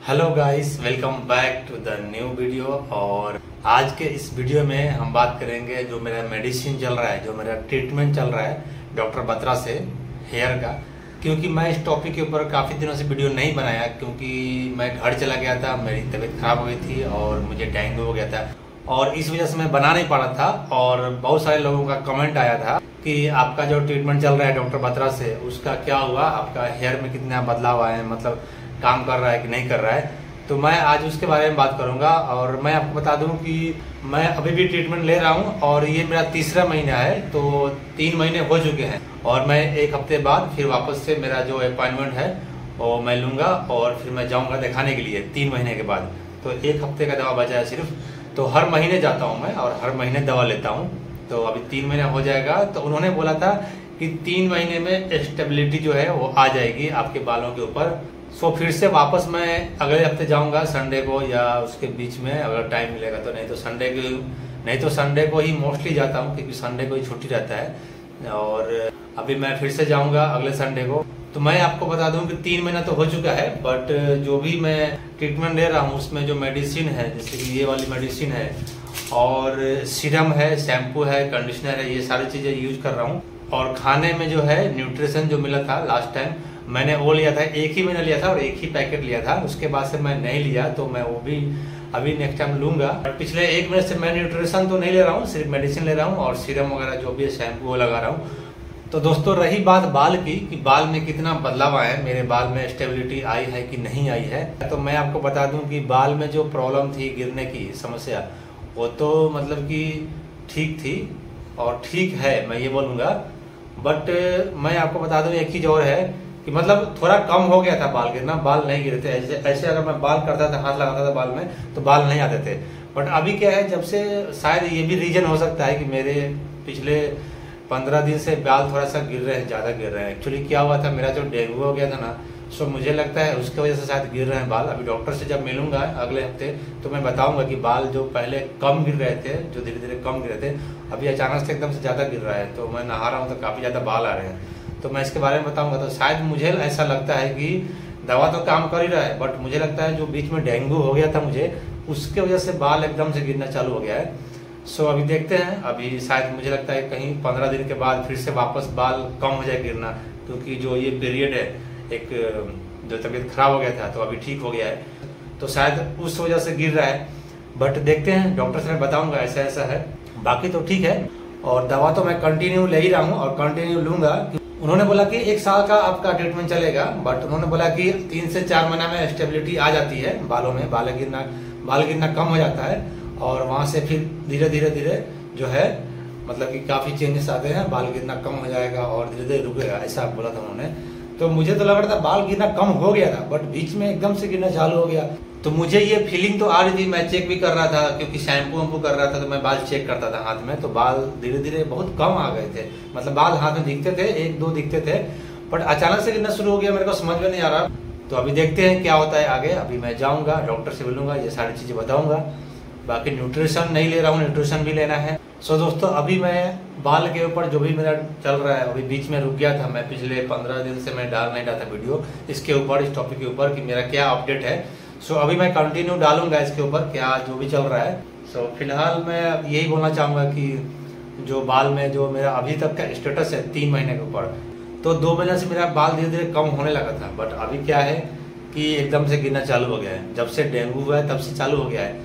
Hello guys, welcome back to the new video. और आज के इस वीडियो में हम बात करेंगे जो मेरा मेडिसिन चल रहा है, जो मेरा ट्रीटमेंट चल रहा है डॉक्टर बत्रा से हेयर का। क्योंकि मैं इस टॉपिक के ऊपर काफ़ी दिनों से वीडियो नहीं बनाया, क्योंकि मैं घर चला गया था, मेरी तबीयत खराब हो गई थी और मुझे डेंगू हो गया था और इस वजह से मैं बना नहीं पा रहा था। और बहुत सारे लोगों का कमेंट आया था कि आपका जो ट्रीटमेंट चल रहा है डॉक्टर बत्रा से, उसका क्या हुआ, आपका हेयर में कितना बदलाव आए हैं, मतलब काम कर रहा है कि नहीं कर रहा है। तो मैं आज उसके बारे में बात करूंगा। और मैं आपको बता दूं कि मैं अभी भी ट्रीटमेंट ले रहा हूं और ये मेरा तीसरा महीना है, तो 3 महीने हो चुके हैं और मैं 1 हफ्ते बाद फिर वापस से मेरा जो अपॉइंटमेंट है वो मैं लूंगा और फिर मैं जाऊंगा दिखाने के लिए 3 महीने के बाद। तो 1 हफ्ते का दवा बचा है सिर्फ, तो हर महीने जाता हूँ मैं और हर महीने दवा लेता हूँ। तो अभी 3 महीना हो जाएगा। तो उन्होंने बोला था कि 3 महीने में स्टेबिलिटी जो है वो आ जाएगी आपके बालों के ऊपर। सो फिर से वापस मैं अगले हफ्ते जाऊंगा संडे को या उसके बीच में, अगर टाइम मिलेगा तो। नहीं तो संडे को ही मोस्टली जाता हूँ, क्योंकि संडे को ही छुट्टी रहता है। और अभी मैं फिर से जाऊंगा अगले संडे को। तो मैं आपको बता दूं कि 3 महीना तो हो चुका है, बट जो भी मैं ट्रीटमेंट ले रहा हूँ उसमें जो मेडिसिन है, जैसे कि ये वाली मेडिसिन है और सीरम है, शैम्पू है, कंडीशनर है, ये सारी चीजें यूज कर रहा हूँ। और खाने में जो है न्यूट्रिशन जो मिला था लास्ट टाइम, मैंने वो लिया था, 1 ही महीना लिया था और 1 ही पैकेट लिया था। उसके बाद से मैं नहीं लिया, तो मैं वो भी अभी नेक्स्ट टाइम लूंगा। पिछले 1 महीने से मैं न्यूट्रिशन तो नहीं ले रहा हूँ, सिर्फ मेडिसिन ले रहा हूँ और सीरम वगैरह जो भी है शैम्पू वो लगा रहा हूँ। तो दोस्तों, रही बात बाल की कि बाल में कितना बदलाव आया है, मेरे बाल में स्टेबिलिटी आई है कि नहीं आई है, तो मैं आपको बता दूं कि बाल में जो प्रॉब्लम थी, गिरने की समस्या, वो तो मतलब कि ठीक थी और ठीक है, मैं ये बोलूंगा। बट मैं आपको बता दूं एक चीज और है कि मतलब थोड़ा कम हो गया था बाल गिरना, बाल नहीं गिरे थे। ऐसे अगर मैं बाल करता था, हाथ लगाता था बाल में, तो बाल नहीं आते थे। बट अभी क्या है, जब से, शायद ये भी रीजन हो सकता है कि मेरे पिछले 15 दिन से बाल थोड़ा सा गिर रहे हैं, ज्यादा गिर रहे हैं। एक्चुअली क्या हुआ था, मेरा जो डेंगू हो गया था ना, सो मुझे लगता है उसकी वजह से शायद गिर रहे हैं बाल। अभी डॉक्टर से जब मिलूंगा अगले हफ्ते तो मैं बताऊंगा कि बाल जो पहले कम गिर रहे थे, जो धीरे धीरे कम गिर रहे थे, अभी अचानक से एकदम से ज्यादा गिर रहा है। तो मैं नहा रहा हूँ तो काफी ज्यादा बाल आ रहे हैं, तो मैं इसके बारे में बताऊंगा। तो शायद मुझे ऐसा लगता है कि दवा तो काम कर ही रहा है, बट मुझे लगता है जो बीच में डेंगू हो गया था मुझे, उसके वजह से बाल एकदम से गिरना चालू हो गया है। सो अभी देखते हैं, अभी शायद मुझे लगता है कहीं 15 दिन के बाद फिर से वापस बाल कम हो जाए गिरना, क्योंकि जो ये पीरियड है, एक जो तबीयत खराब हो गया था तो अभी ठीक हो गया है, तो शायद उस वजह से गिर रहा है। बट देखते हैं, डॉक्टर से मैं बताऊंगा ऐसा ऐसा है। बाकी तो ठीक है और दवा तो मैं कंटिन्यू ले ही रहा हूँ और कंटिन्यू लूंगा। उन्होंने बोला कि 1 साल का आपका ट्रीटमेंट चलेगा, बट उन्होंने बोला कि 3 से 4 महीना में स्टेबिलिटी आ जाती है बालों में, बाल गिरना कम हो जाता है और वहां से फिर धीरे धीरे जो है, मतलब कि काफी चेंजेस आते हैं, बाल गिरना कम हो जाएगा और धीरे धीरे रुकेगा, ऐसा बोला था उन्होंने। तो मुझे तो लग रहा था बाल गिरना कम हो गया था, बट बीच में एकदम से गिरना चालू हो गया। तो मुझे ये फीलिंग तो आ रही थी, मैं चेक भी कर रहा था, क्योंकि शैम्पू वैम्पू कर रहा था तो मैं बाल चेक करता था हाथ में, तो बाल धीरे धीरे बहुत कम आ गए थे। मतलब बाल हाथ में दिखते थे, 1-2 दिखते थे, बट अचानक से गिरना शुरू हो गया, मेरे को समझ में नहीं आ रहा। तो अभी देखते हैं क्या होता है आगे। अभी मैं जाऊंगा डॉक्टर से मिलूंगा, ये सारी चीजें बताऊंगा। बाकी न्यूट्रिशन नहीं ले रहा हूँ, न्यूट्रिशन भी लेना है। सो दोस्तों, अभी मैं बाल के ऊपर जो भी मेरा चल रहा है, अभी बीच में रुक गया था, मैं पिछले 15 दिन से मैं डाल नहीं रहा था वीडियो इसके ऊपर, इस टॉपिक के ऊपर कि मेरा क्या अपडेट है। सो अभी मैं कंटिन्यू डालूंगा इसके ऊपर क्या जो भी चल रहा है। सो फिलहाल मैं यही बोलना चाहूंगा कि जो बाल में जो मेरा अभी तक का स्टेटस है 3 महीने के ऊपर, तो 2 महीने से मेरा बाल धीरे धीरे कम होने लगा था, बट अभी क्या है कि एकदम से गिरना चालू हो गया है। जब से डेंगू हुआ है तब से चालू हो गया है।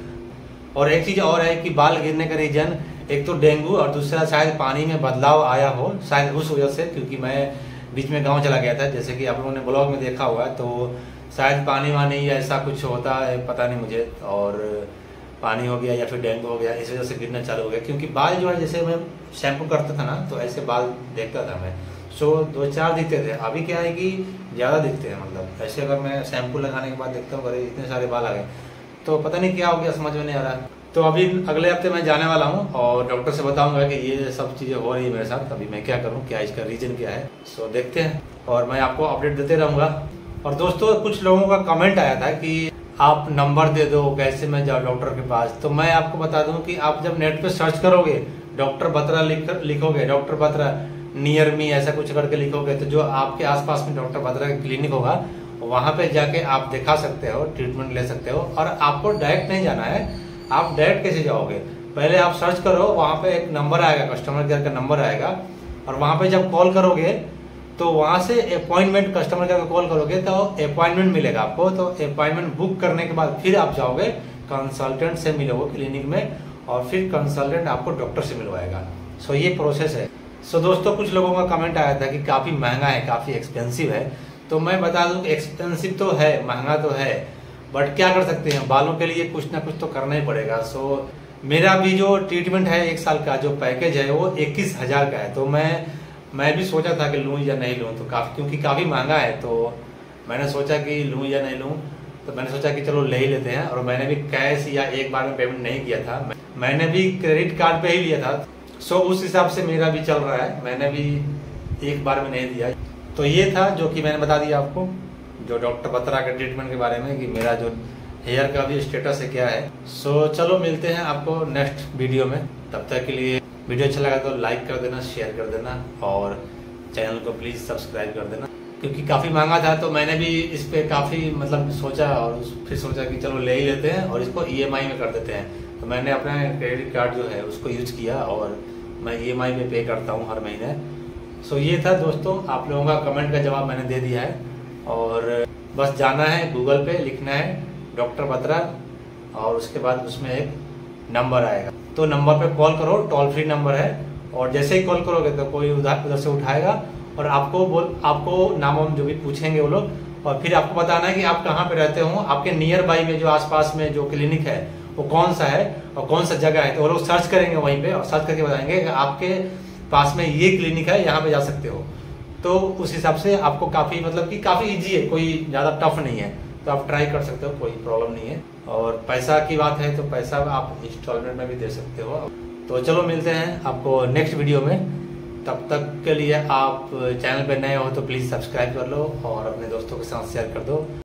और एक चीज और है कि बाल गिरने का रीजन एक तो डेंगू और दूसरा शायद पानी में बदलाव आया हो, शायद उस वजह से, क्योंकि मैं बीच में गांव चला गया था, जैसे कि आप लोगों ने ब्लॉग में देखा हुआ है, तो शायद पानी वानी या ऐसा कुछ होता है, पता नहीं मुझे, और पानी हो गया या फिर डेंगू हो गया, इस वजह से गिरना चालू हो गया। क्योंकि बाल जो है, जैसे मैं शैम्पू करता था ना, तो ऐसे बाल देखता था मैं, सो 2-4 दिखते थे। अभी क्या है कि ज्यादा दिखते हैं, मतलब ऐसे अगर मैं शैम्पू लगाने के बाद देखता हूँ अरे इतने सारे बाल आ गए, तो पता नहीं क्या हो गया, समझ में नहीं आ रहा। तो अभी अगले हफ्ते मैं जाने वाला हूँ और डॉक्टर से बताऊंगा कि ये सब चीजें हो रही है मेरे साथ, अभी मैं क्या करूँ, क्या इसका रीजन क्या है। सो देखते हैं और मैं आपको अपडेट देते रहूंगा। और दोस्तों, कुछ लोगों का कमेंट आया था कि आप नंबर दे दो, कैसे मैं जाऊँ डॉक्टर के पास। तो मैं आपको बता दूं कि आप जब नेट पे सर्च करोगे, डॉक्टर बत्रा लिखोगे, डॉक्टर बत्रा नियर मी ऐसा कुछ करके लिखोगे, तो जो आपके आसपास में डॉक्टर बत्रा का क्लिनिक होगा वहां पे जाके आप दिखा सकते हो, ट्रीटमेंट ले सकते हो। और आपको डायरेक्ट नहीं जाना है। आप डायरेक्ट कैसे जाओगे? पहले आप सर्च करो, वहां पे एक नंबर आएगा, कस्टमर केयर का नंबर आएगा, और वहां पे जब कॉल करोगे तो वहां से अपॉइंटमेंट, कस्टमर केयर का कॉल करोगे तो अपॉइंटमेंट मिलेगा आपको। तो अपॉइंटमेंट बुक करने के बाद फिर आप जाओगे, कंसल्टेंट से मिलोगे क्लिनिक में, और फिर कंसल्टेंट आपको डॉक्टर से मिलवाएगा। सो ये प्रोसेस है। सो दोस्तों, कुछ लोगों का कमेंट आया था कि काफी महंगा है, काफी एक्सपेंसिव है। तो मैं बता दूं कि एक्सपेंसिव तो है, महंगा तो है, बट क्या कर सकते हैं, बालों के लिए कुछ ना कुछ तो करना ही पड़ेगा। सो मेरा भी जो ट्रीटमेंट है 1 साल का जो पैकेज है वो 21,000 का है। तो मैं भी सोचा था कि लूं या नहीं लूं, तो क्योंकि काफी महंगा है, तो मैंने सोचा कि लूं या नहीं लूं। तो मैंने सोचा कि चलो ले ही लेते हैं। और मैंने भी कैश या एक बार में पेमेंट नहीं किया था, मैंने भी क्रेडिट कार्ड पे ही लिया था। सो उस हिसाब से मेरा भी चल रहा है, मैंने भी एक बार में नहीं दिया। तो ये था जो कि मैंने बता दिया आपको, जो डॉक्टर बत्रा के ट्रीटमेंट के बारे में, कि मेरा जो हेयर का भी स्टेटस है क्या है। सो चलो मिलते हैं आपको नेक्स्ट वीडियो में। तब तक के लिए वीडियो अच्छा लगा तो लाइक कर देना, शेयर कर देना, और चैनल को प्लीज सब्सक्राइब कर देना। क्योंकि काफी महंगा था तो मैंने भी इस पे काफी मतलब सोचा, और फिर सोचा कि चलो ले ही लेते हैं और इसको EMI में कर देते हैं। तो मैंने अपना क्रेडिट कार्ड जो है उसको यूज किया, और मैं EMI में पे करता हूँ हर महीने। सो ये था दोस्तों, आप लोगों का कमेंट का जवाब मैंने दे दिया है। और बस जाना है, गूगल पे लिखना है डॉक्टर बत्रा, और उसके बाद उसमें एक नंबर आएगा, तो नंबर पे कॉल करो, टोल फ्री नंबर है। और जैसे ही कॉल करोगे तो कोई उधर से उठाएगा, और आपको नाम वाम जो भी पूछेंगे वो लोग, और फिर आपको बताना है कि आप कहाँ पे रहते हो, आपके नियर बाई में जो आसपास में जो क्लिनिक है वो कौन सा है और कौन सा जगह है। तो वो लोग सर्च करेंगे वहीं पे, और सर्च करके बताएंगे कि आपके पास में ये क्लिनिक है, यहाँ पे जा सकते हो। तो उस हिसाब से आपको काफी मतलब कि काफी इजी है, कोई ज्यादा टफ नहीं है। तो आप ट्राई कर सकते हो, कोई प्रॉब्लम नहीं है। और पैसा की बात है तो पैसा आप इंस्टॉलमेंट में भी दे सकते हो। तो चलो मिलते हैं आपको नेक्स्ट वीडियो में। तब तक के लिए आप चैनल पे नए हो तो प्लीज सब्सक्राइब कर लो, और अपने दोस्तों के साथ शेयर कर दो।